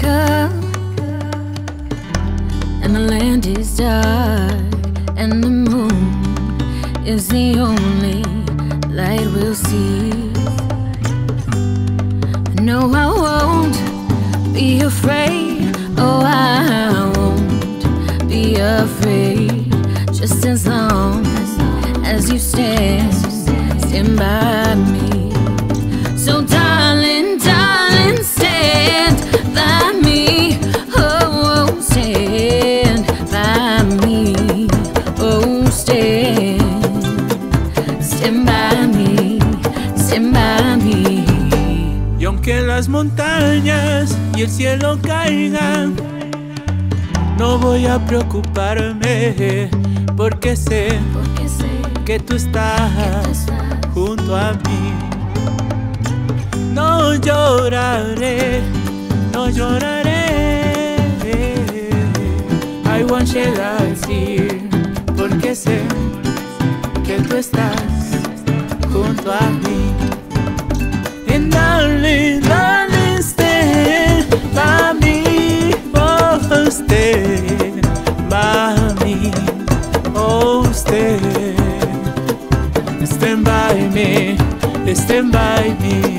wake up and the land is dark and the moon is the only light we'll see. No, I won't be afraid. Oh, I won't be afraid. Just as long as you stand by me. So darling, darling, stand by me. Oh, stand by me. Oh, stand by me, stand by me. Y aunque las montañas y el cielo caigan, no voy a preocuparme, porque sé que tú estás junto a mí. No lloraré, no lloraré. I won't shed a tear, porque sé que tú estás junto a mí. And darling, darling, stand by me. Oh, stand by me. Oh, stand by me, stand by me.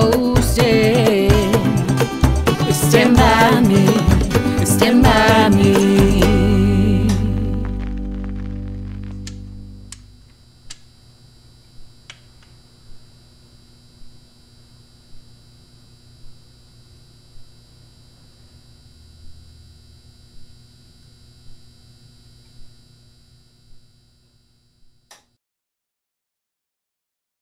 Stand by me, stand by me.